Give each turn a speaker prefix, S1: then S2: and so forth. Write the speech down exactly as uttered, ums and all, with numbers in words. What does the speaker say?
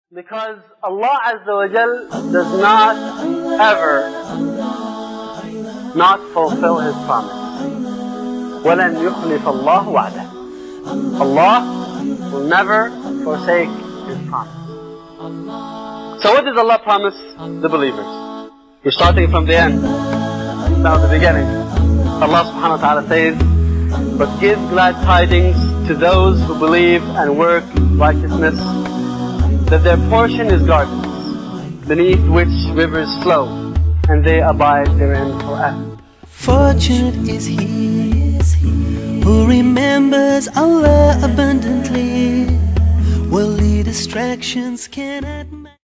S1: Because Allah Azza wa Jal does not ever not fulfill His promise. وَلَنْ يُخْلِفَ اللَّهُ وَعْدَهُ. Allah will never forsake His promise. So what does Allah promise the believers? We're starting from the end, now the beginning. Allah subhanahu wa ta'ala says, "But give glad tidings to those who believe and work righteousness, that their portion is gardens, beneath which rivers flow, and they abide therein forever."
S2: Fortunate is he who remembers Allah abundantly. Worldly distractions cannot